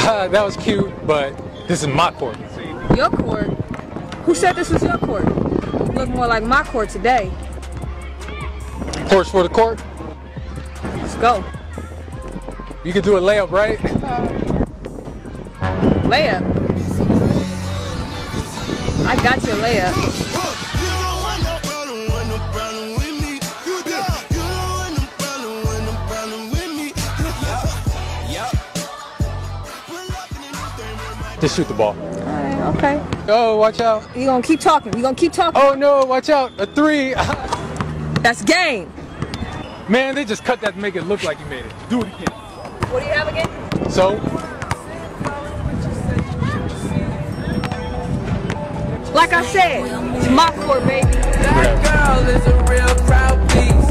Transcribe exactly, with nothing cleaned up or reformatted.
Uh, that was cute, but this is my court. Your court? Who said this was your court? You look more like my court today. Horse for the court? Let's go. You can do a layup, right? Layup? I got your layup. Just shoot the ball. Alright, okay. Oh, watch out. You gonna keep talking. You gonna keep talking. Oh no, watch out. A three. That's game. Man, they just cut that to make it look like you made it. Do it again. What do you have again? So? Like I said, it's my court, baby. That girl is a real crowd piece.